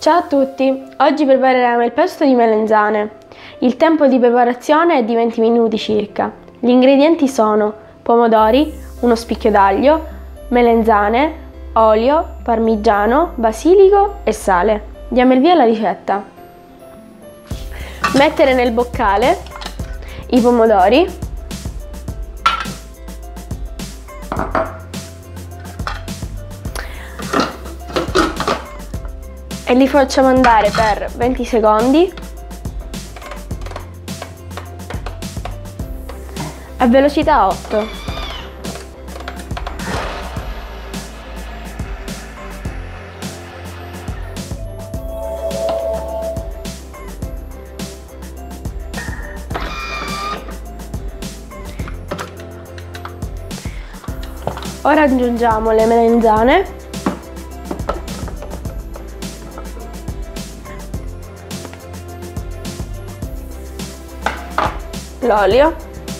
Ciao a tutti, oggi prepareremo il pesto di melenzane. Il tempo di preparazione è di 20 minuti circa. Gli ingredienti sono pomodori, uno spicchio d'aglio, melenzane, olio, parmigiano, basilico e sale. Diamo il via alla ricetta. Mettere nel boccale i pomodori, e li facciamo andare per 20 secondi a velocità 8. Ora aggiungiamo le melenzane, l'olio,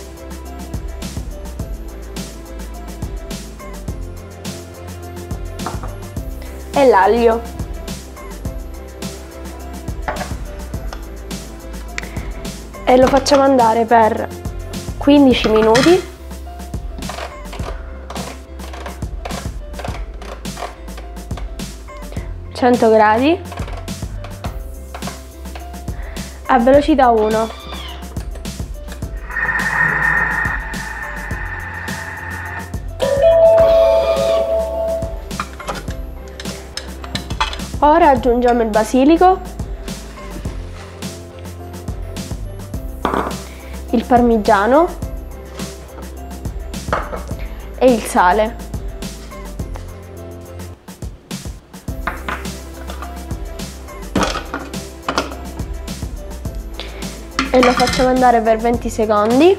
e l'aglio. E lo facciamo andare per 15 minuti a 100 gradi a velocità 1. Ora aggiungiamo il basilico, il parmigiano e il sale. E lo facciamo andare per 20 secondi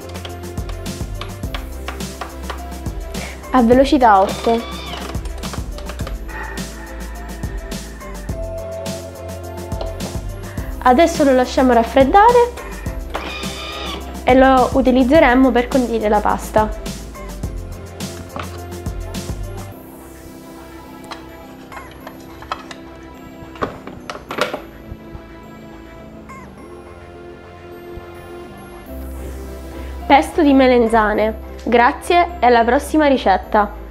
a velocità 8. Adesso lo lasciamo raffreddare e lo utilizzeremo per condire la pasta. Pesto di melenzane. Grazie e alla prossima ricetta!